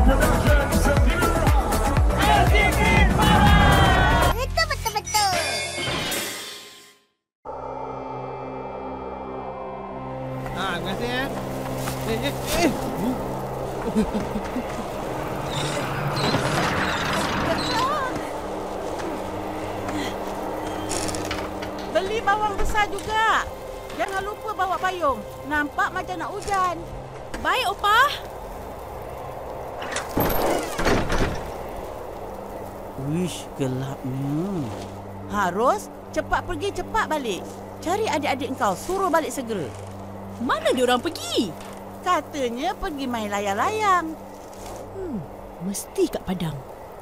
Betul-betul. Terima kasih ya. Beli bawang besar juga. Jangan lupa bawa payung. Nampak macam nak hujan. Baik, Opah. Wish, gelapnya. Harus cepat pergi, cepat balik. Cari adik-adik engkau, suruh balik segera. Mana diorang pergi? Katanya pergi main layang-layang. Mesti kat padang.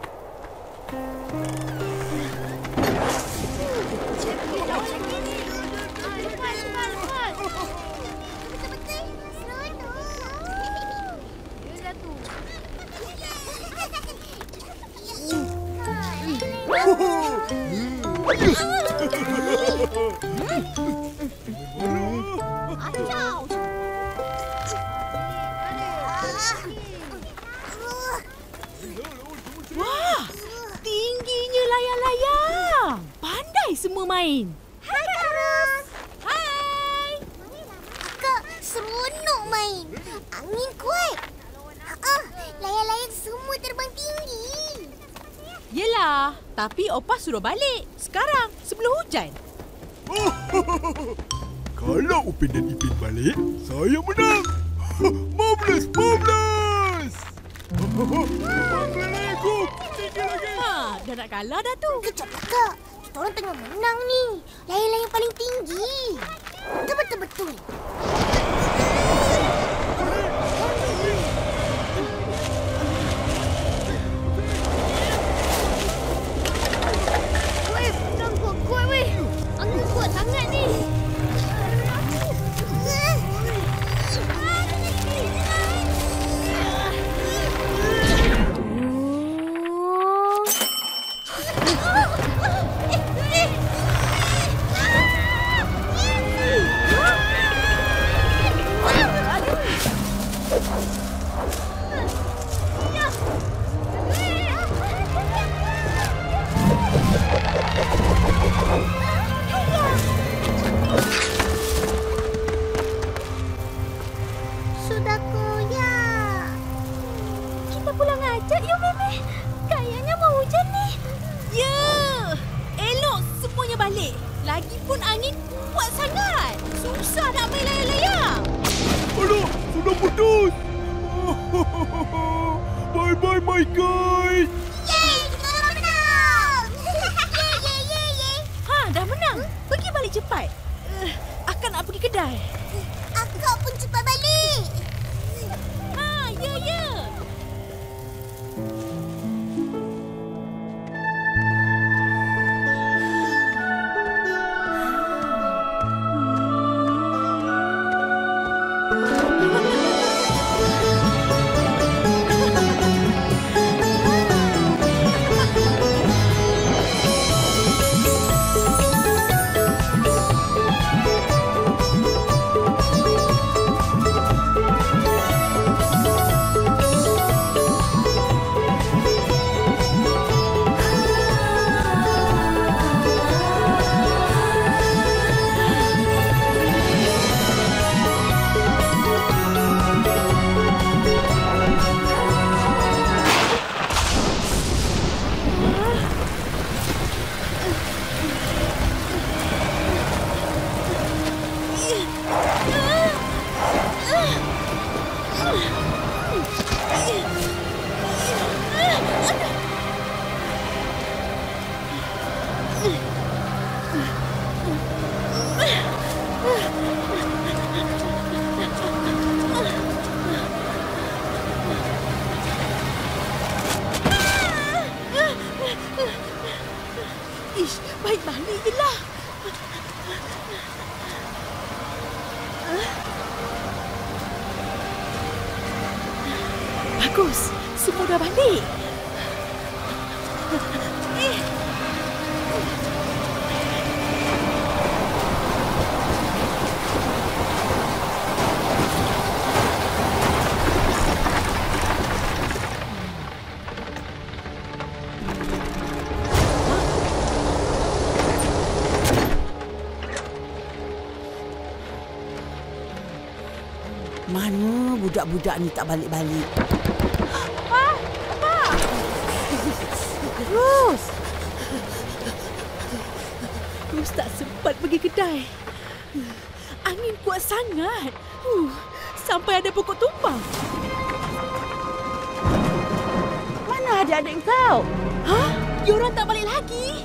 Wah, tingginya layang-layang. Pandai semua main. Hai, Kak Ros. Hai. Kak, seronok main. Angin kuat. Layang-layang semua terbang tinggi. Yelah, tapi Opah suruh balik. Sekarang, sebelum hujan. Kalau Upin dan Ipin balik, saya menang. Marvelous, marvelous. Aku tinggi lagi. Dah nak kalah dah tu. Kejaplah, Kak. Kita orang tengah menang ni. Layang-layang paling tinggi. Betul-betul. Weh, menang kuat-kuat weh. Angin kuat sangat ni. Sudah koyak. Kita pulang aja yuk, Meme. Kayaknya mau hujan ni. Ya, elok semuanya balik. Lagipun angin kuat sangat. Susah nak main layang-layang. Alah, sudah putus. Bye-bye, my guys. Yeay, kita orang menang. Yeay. Dah menang. Pergi balik cepat. Akan nak pergi kedai. Akak pun cepat balik. Ya. Ish, baik balik je lah. Bagus, semua dah balik. Mana budak-budak ni tak balik-balik? Ros! Ros tak sempat pergi kedai. Angin kuat sangat. Sampai ada pokok tumbang. Mana adik-adik kau? Hah? Diorang tak balik lagi?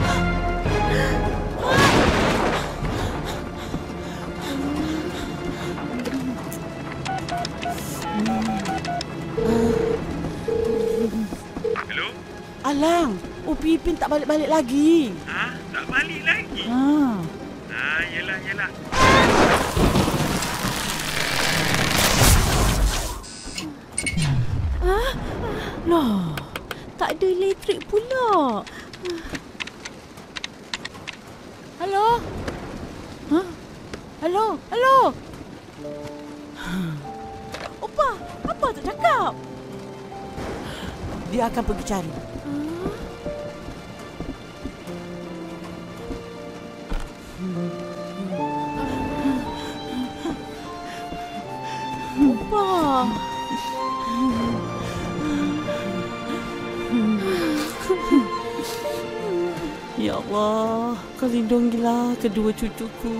Hello? Alang, Upi Ipin tak balik-balik lagi. Ha? Tak balik lagi? Yelah. Lah, tak ada elektrik pula. Halo? Halo? Opa, apa tak cakap? Dia akan pergi cari. Opa. Ya Allah, kau lindungilah kedua cucuku.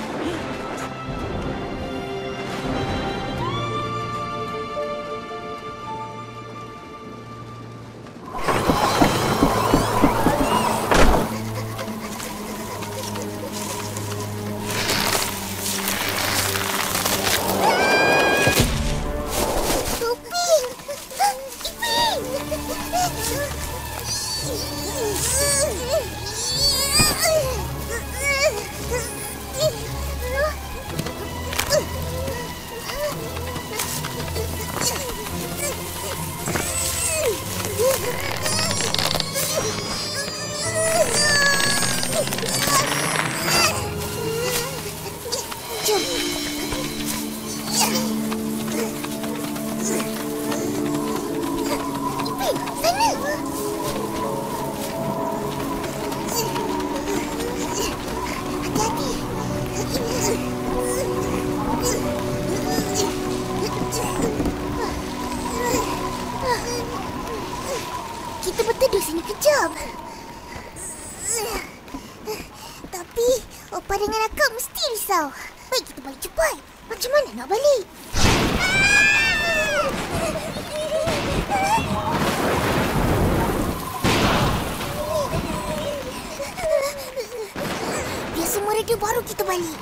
Kita berteduh sini kejap. Tapi Opa dengan akak mesti risau. Baik kita balik cepat. Macam mana nak balik? Biar semua reda baru kita balik.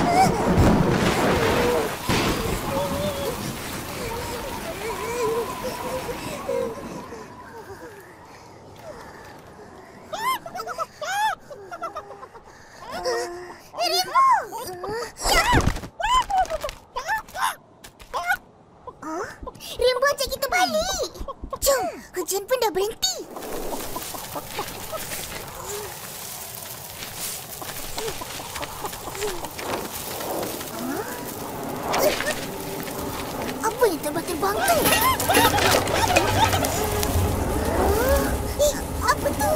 Rimbo ajak kita balik. Jom, hujan pun dah berhenti. Apa yang terbang-terbang tu? Apa tu?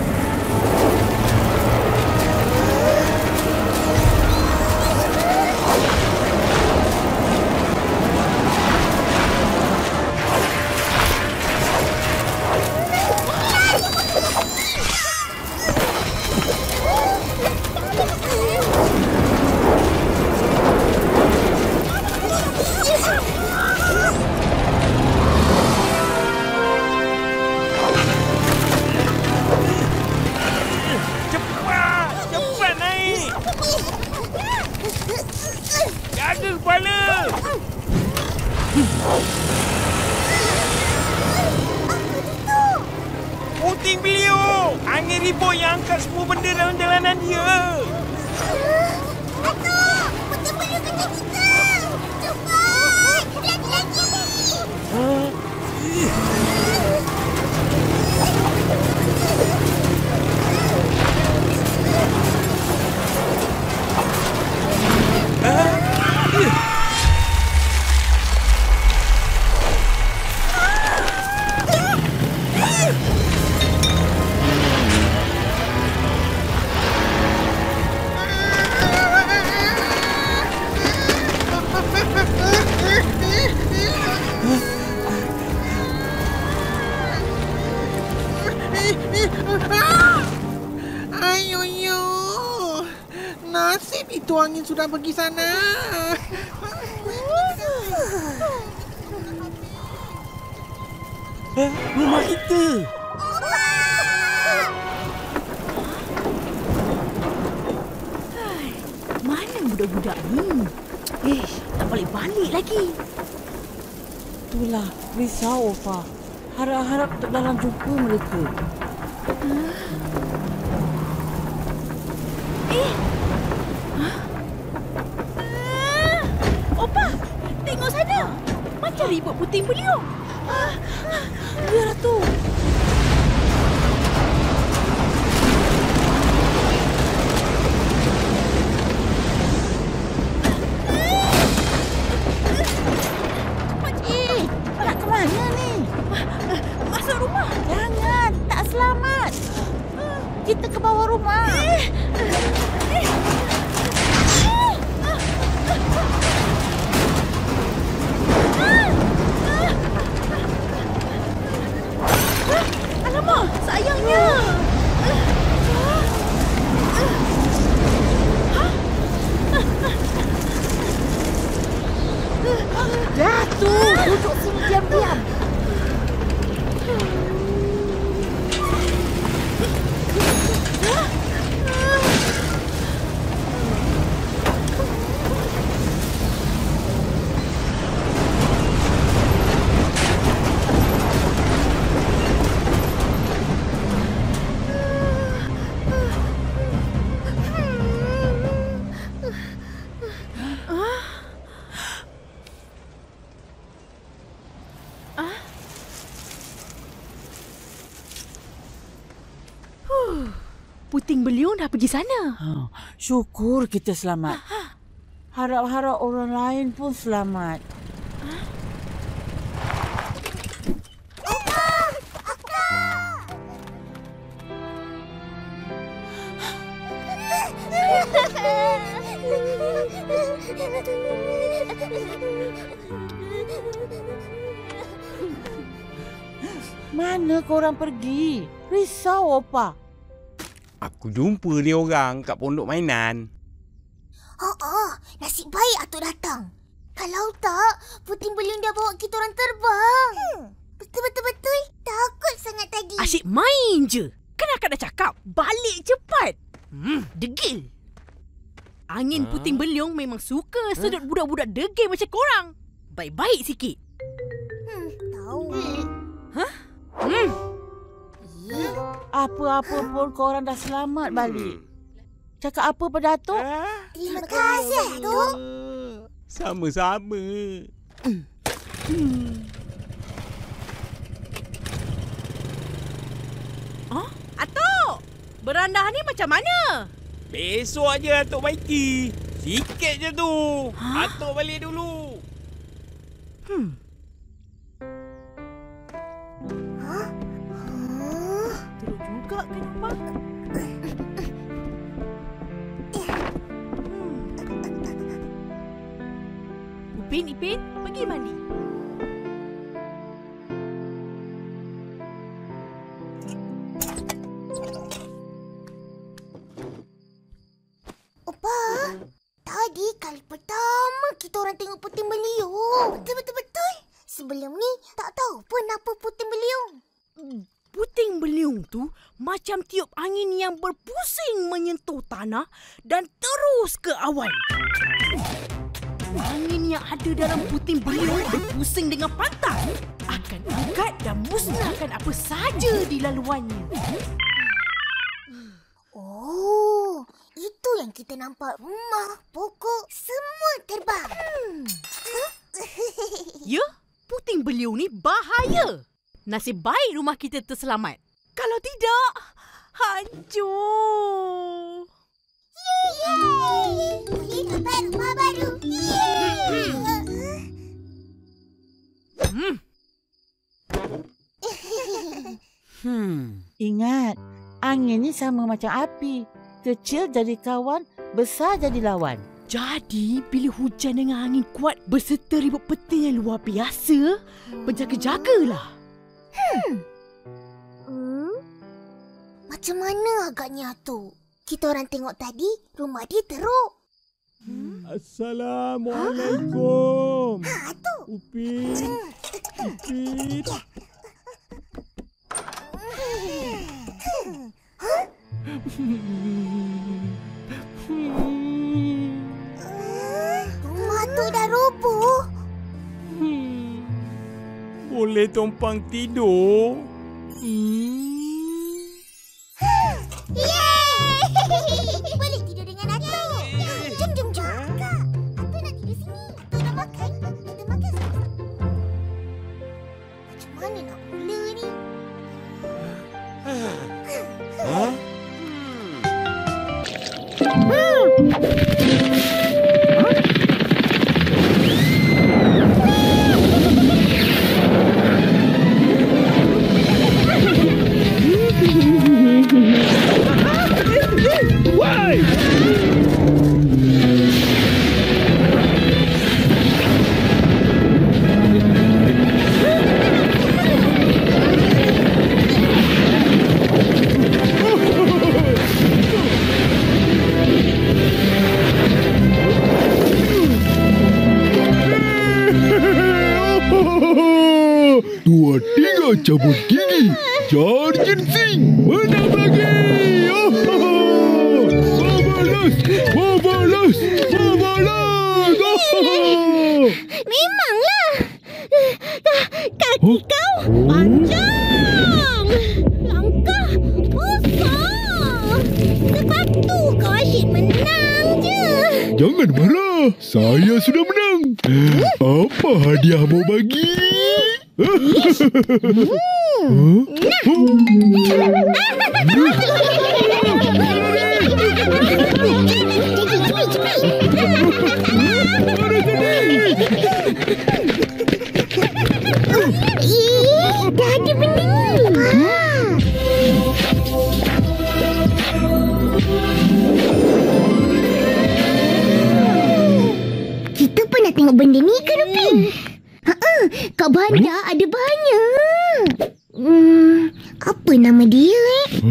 Cepat naik! Jaga kepala! Puting beliau! Angin ribut yang angkat semua benda dalam jalanan dia! Atuk! Puting beliau kecil kita! Cepat! Lagi-lagi! Nasib itu angin sudah pergi sana. Rumah kita. Mana budak-budak ni? Tak balik-balik lagi. Itulah risau Opa. Harap-harap tak dalam jumpa mereka. Opa, tengok sana. Macam ribut puting beliung. Ya Ratu. Nak ke mana ni? Masuk rumah. Jangan, tak selamat. Kita ke bawah rumah. Alamak, sayangnya. Jatuh, duduk sini diam-diam. Puting beliung dah pergi sana. Syukur kita selamat. Harap-harap orang lain pun selamat. Mana korang pergi? Risau Opa. Aku jumpa ni orang kat pondok mainan. Nasib baik Atuk datang. Kalau tak, puting beliung dah bawa kita orang terbang. Betul-betul takut sangat tadi. Asyik main je. Kan akak dah cakap, balik cepat. Degil. Angin puting beliung memang suka sedut budak-budak degil macam korang. Baik-baik sikit. Tahu. Apa-apa pun korang dah selamat balik. Cakap apa pada Atuk? Terima kasih, Atuk. Sama-sama. Atuk, berandah ni macam mana? Besok aja Atuk baiki. Sikit je tu. Atuk balik dulu. Teruk juga kan nampak? Ipin, pergi mandi. Opa, tadi kali pertama kita orang tengok puting beliung. Betul-betul. Sebelum ni tak tahu pun apa puting beliung. Puting beliung tu macam tiup angin yang berpusing menyentuh tanah dan terus ke awan. Angin yang ada dalam puting beliung berpusing dengan pantang akan angkat dan musnahkan apa saja di laluannya. Oh, itu yang kita nampak. Rumah, pokok, semua terbang. Ya, puting beliung ni bahaya. Nasib baik rumah kita terselamat. Kalau tidak, hancur. Yeay! Boleh dapat rumah baru. Yeay! Ingat, angin ni sama macam api. Kecil jadi kawan, besar jadi lawan. Jadi, bila hujan dengan angin kuat berserta ribut petir yang luar biasa, berjaga-jagalah. Macam mana agaknya tu? Kita orang tengok tadi, rumah dia teruk. Assalamualaikum. Tu. Upin. Upin. Rumah tu dah roboh. Boleh tumpang tidur? Yeay! Boleh tidur dengan Atuk. Jom, jom, jom. Kak, Atuk nak tidur sini. Atuk nak makan. Kita makan sama-sama. Macam mana nak mula ni? Ha? Dua tiga cabut gigi. Jarjin Singh menang lagi. Babalas. Memanglah. Kaki kau panjang. Langkah besar. Sebab tu kau asyik menang je. Jangan marah. Saya sudah menang. Apa hadiah mau bagi? Dah ada benda ni. Kita pernah tengok benda ni ke, Rupin? Kat bandar ada banyak. Apa nama dia,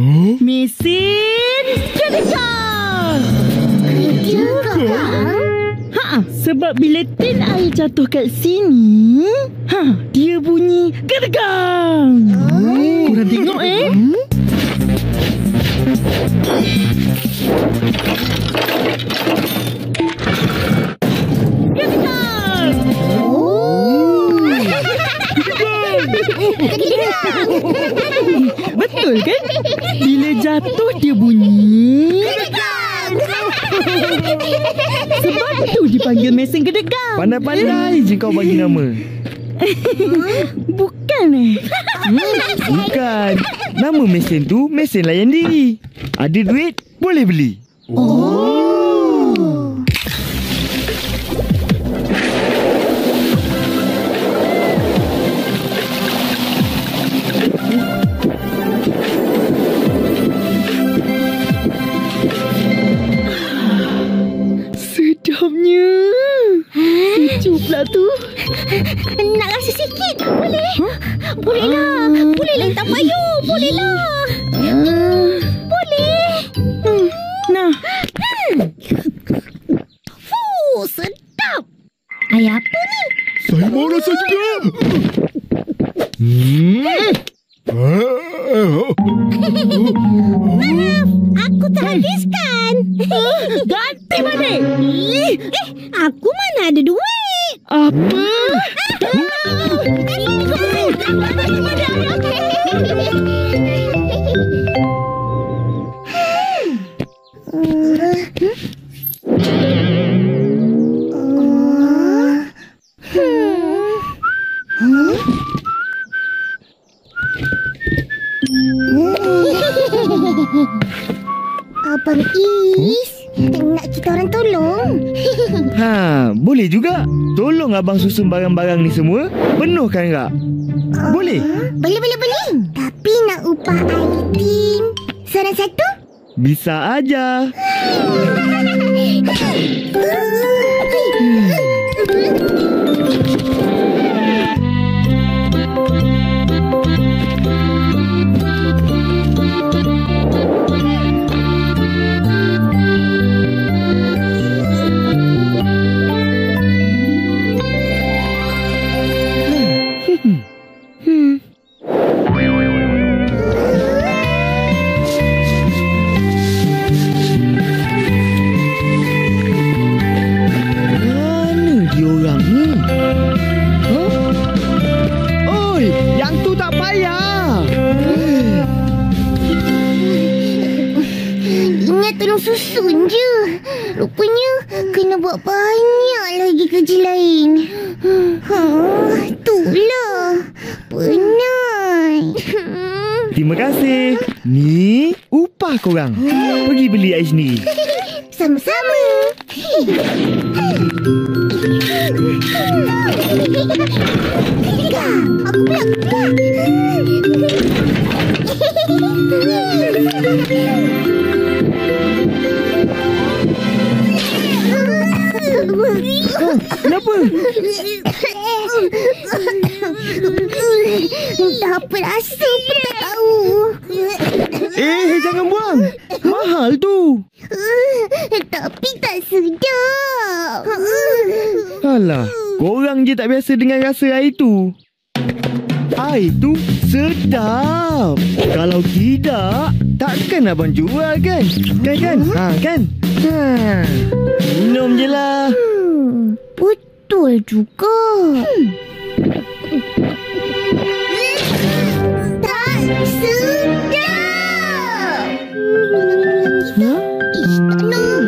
Mesin Sedekah. Kerja kau? Sebab bila tin air jatuh kat sini, dia bunyi gergang. Korang tengok Gergang. Betul kan? Bila jatuh dia bunyi sebab tu dipanggil mesin gedegang. Pandai-pandai je kau bagi nama. Bukan Bukan. Nama mesin tu mesin layan diri. Ada duit boleh beli. Sedapnya. Sejuk pula tu. Nak rasa sikit? Boleh? Bolehlah. Bolehlah, tak payah. Bolehlah. Boleh. Nah, Sedap. Air apa ni? Saya mau rasa juga. Aku tak habiskan. ganti balik. Aku mana ada duit. Apa? Abang Is, nak kita orang tolong. Boleh juga. Tolong abang susun barang-barang ni semua. Penuhkan tak? Boleh? Boleh. Tapi nak upah item seorang satu? Bisa aja. susun je. Rupanya kena buat banyak lagi kerja lain. Itulah. Penat. Terima kasih. Ni upah korang. Pergi beli air sendiri. Sama-sama. Aku Kenapa? tak apa rasa pun tak tahu. Jangan buang. Mahal tu. Tapi tak sedap. Alah, korang je tak biasa dengan rasa air tu. Air tu sedap. Kalau tidak, takkan abang jual kan? Kan? Kan? Minum je lah. Betul juga. Tak sedap. Tak nak.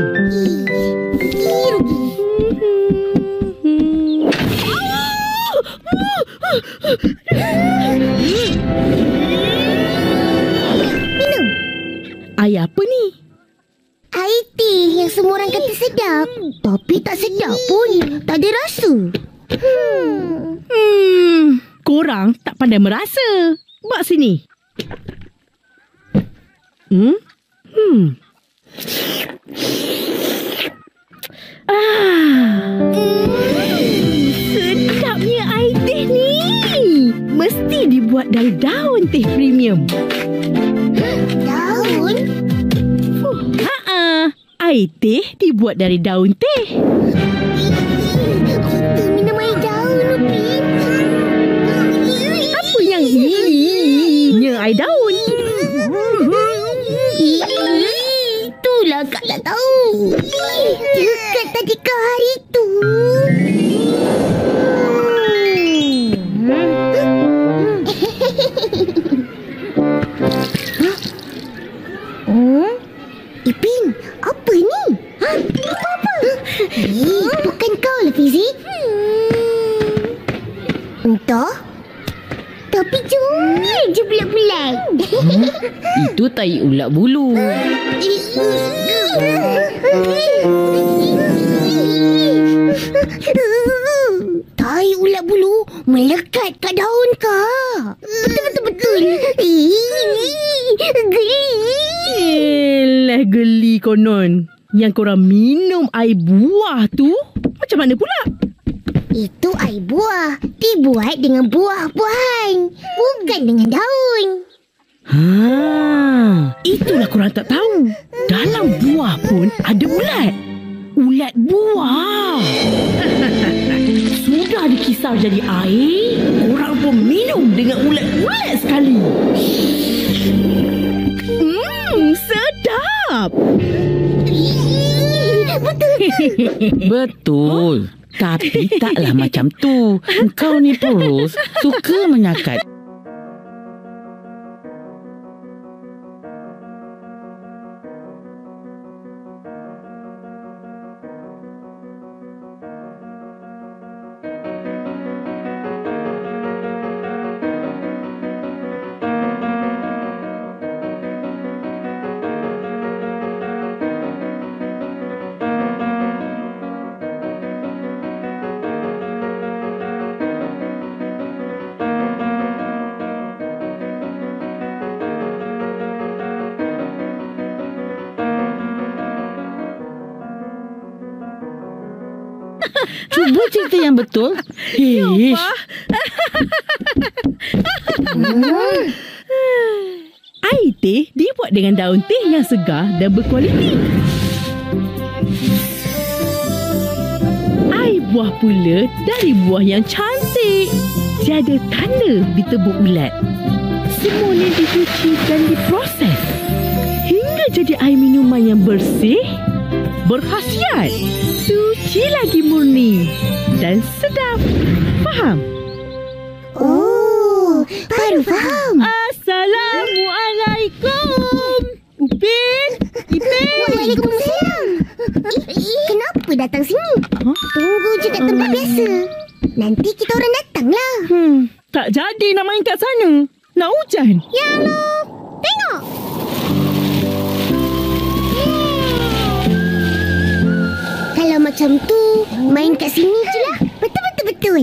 Minum. Air apa ni? Air teh yang semua orang kata sedap. Tapi tak sedap pun. Tak ada rasa. Korang tak pandai merasa. Bak sini. Sedapnya air teh ni. Mesti dibuat dari daun teh premium. Daun? Air teh dibuat dari daun teh. Kita minum air daun, Upin. Apa yang nya air daun? Itulah Kak tak tahu. Dekat tadi ke hari tu. Ipin, apa ni? Apa? Bukan kau lah, Fizi. Entah. Tapi comel je bulat-bulat. Itu tai ulat bulu. Tai ulat bulu melekat kat daun Kak. Betul. Geli. Elah geli konon. Yang korang minum air buah tu macam mana pula? Itu air buah. Dibuat dengan buah-buahan. Bukan dengan daun. Itulah korang tak tahu. Dalam buah pun ada ulat. Ulat buah. Sudah dikisar jadi air, korang pun minum dengan ulat-ulat sekali. Sedap. Betul. Tapi taklah macam tu. Kau ni Purus suka menyakat. Cuba cerita yang betul. Ish. Air teh dibuat dengan daun teh yang segar dan berkualiti. Air buah pula dari buah yang cantik. Tiada tanda ditebuk ulat. Semuanya dicuci dan diproses hingga jadi air minuman yang bersih, berkhasiat, suci lagi murni dan sedap. Faham? Oh, baru faham. Assalamualaikum. Upin, Ipin. Waalaikumsalam. Kenapa datang sini? Tunggu je kat tempat biasa. Nanti kita orang datanglah. Tak jadi nak main kat sana. Nak hujan. Ya Allah. Tengok. Kalau macam tu, main kat sini je lah. Betul.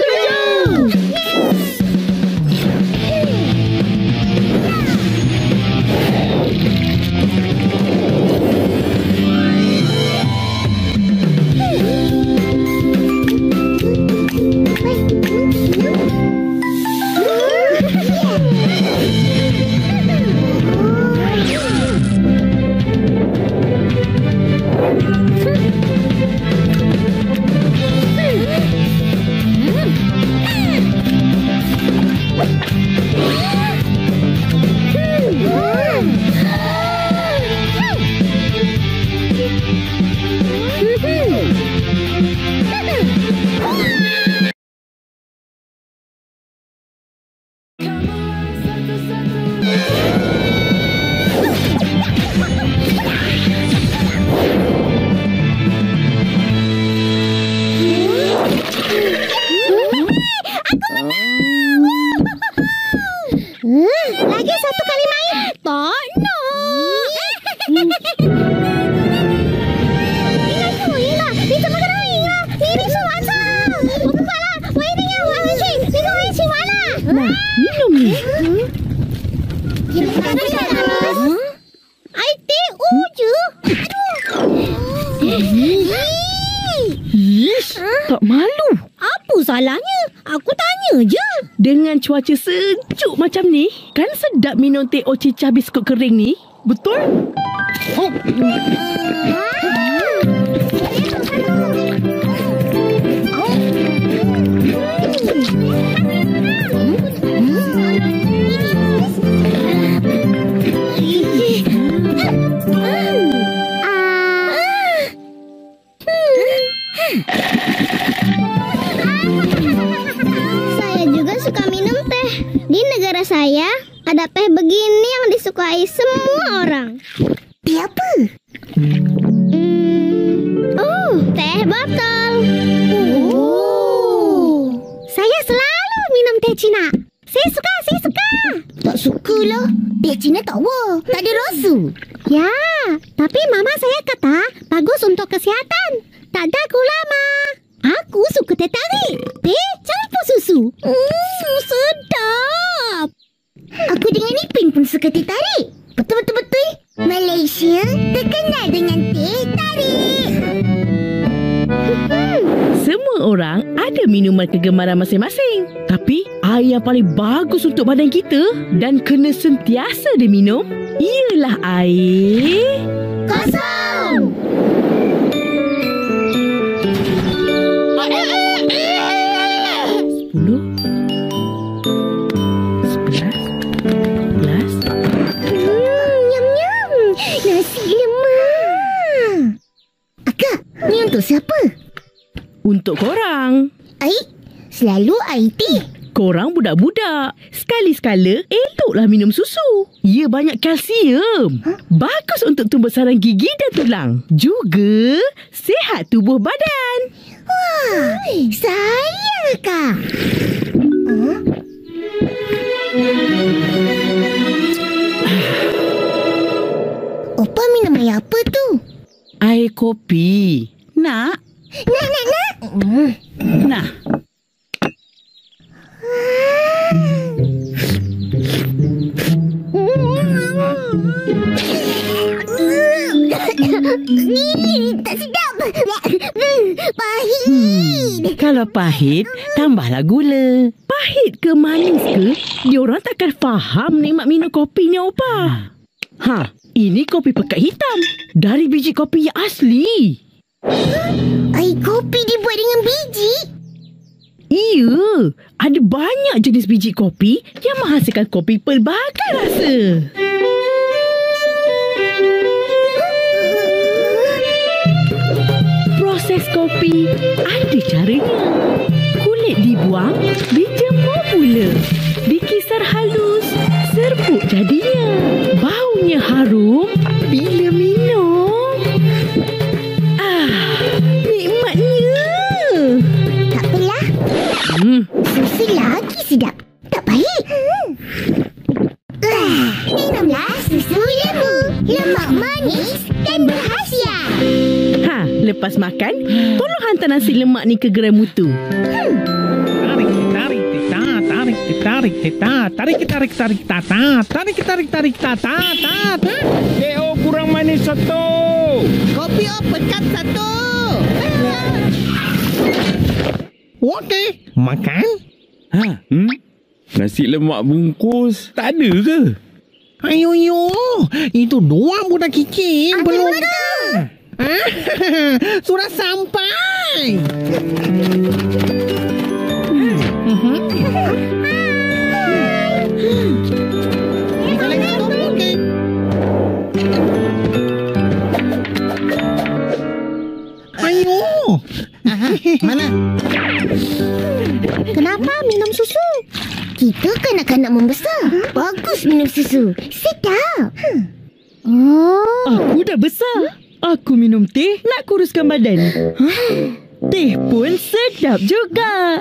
Lagi satu kali main. Tak nak. Ingat. Ni怎么可能赢啊？你一定是完胜。我不管了，我一定要玩回去。你跟我一起玩啦。 Nah, minum ni. ITU je. Ish, tak malu. Apa salahnya? Aku tanya je. Dengan cuaca sejuk macam ni, kan sedap minum teh cicah biskut kering ni. Betul? Oh. Saya juga suka minum teh. Di negara saya ada teh begini yang disukai semua orang. Teh apa? Oh, teh botol. Oh. Saya selalu minum teh Cina. Saya suka. Tak sukalah. Teh Cina tawa, tak ada rasa. Ya, tapi mama saya kata bagus untuk kesihatan. Tak ada gula, Ma. Aku suka teh tarik. Teh campur susu. Sedap. Aku dengan Ipin pun suka teh tarik. Betul. Malaysia terkenal dengan teh tarik. Semua orang ada minuman kegemaran masing-masing. Tapi air yang paling bagus untuk badan kita dan kena sentiasa diminum ialah air Kosong. Nyam. Nasi lemak. Akak, ni untuk siapa? Untuk korang. Selalu IT. Korang budak-budak. Sekali-sekala eloklah minum susu. Ia banyak kalsium. Bagus untuk tumbuh sarang gigi dan tulang. Juga sihat tubuh badan. Wah, sayang Kak. Opa minum air apa tu? Air kopi. Nak? Nak. Tak sedap. Pahit. Kalau pahit, tambahlah gula. Pahit ke manis ke, diorang takkan faham nikmat minum kopi ni, Opa. Ini kopi pekat hitam dari biji kopi yang asli. Air kopi dibuat dengan biji? Iya, ada banyak jenis biji kopi yang menghasilkan kopi pelbagai rasa. Proses kopi ada caranya. Kulit dibuang, dijemur pula. Dikisar halus, serbuk jadinya. Baunya harum bila minum. dan berhasiat. Lepas makan, tolong hantar nasi lemak ni ke gerai mutu. Tarik. Teh kurang manis satu. Kopi pecat satu. Okey, makan. Nasi lemak bungkus tak ada ke? Ayo, itu dua budak kicik belum. Sudah sampai. Ayo. Mana? Kenapa minum susu? Kita kanak-kanak membesar. Bagus minum susu. Sedap. Aku dah besar. Aku minum teh nak kuruskan badan. Teh pun sedap juga.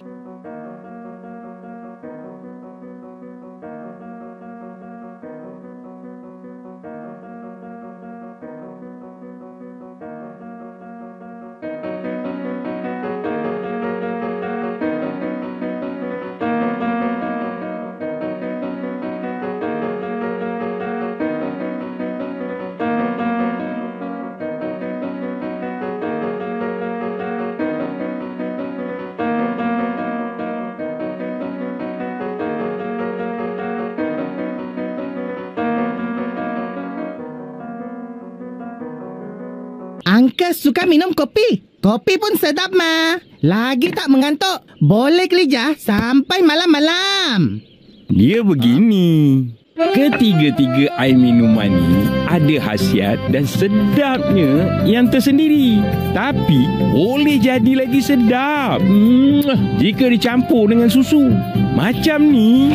Angka suka minum kopi. Kopi pun sedap, Ma. Lagi tak mengantuk. Boleh kelija sampai malam-malam. Dia begini. Ketiga-tiga air minuman ni ada khasiat dan sedapnya yang tersendiri. Tapi boleh jadi lagi sedap jika dicampur dengan susu. Macam ni.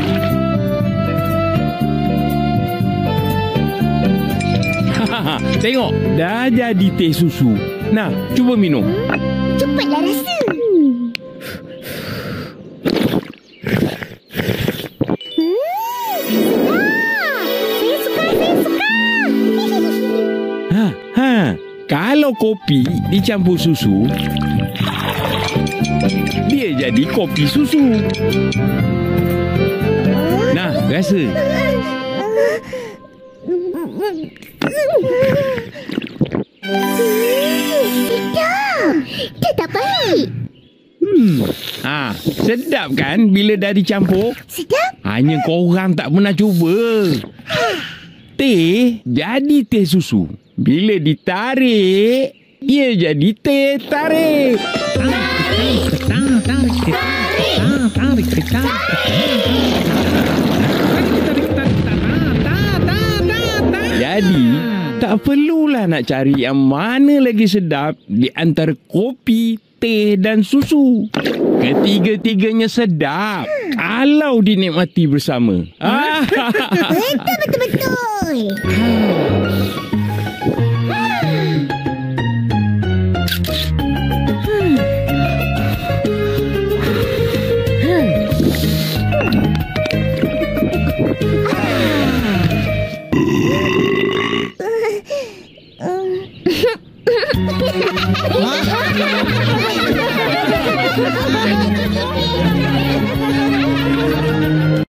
Tengok, dah jadi teh susu. Nah, cuba minum. Cepatlah rasa. Saya suka. Kalau kopi dicampur susu, dia jadi kopi susu. Nah, rasa. Sedap. Dia tak baik. Sedap kan bila dah dicampur? Sedap. Hanya korang tak pernah cuba. Teh jadi teh susu. Bila ditarik, ia jadi teh tarik. Jadi, tak perlulah nak cari yang mana lagi sedap di antara kopi, teh dan susu. Ketiga-tiganya sedap kalau dinikmati bersama. Betul.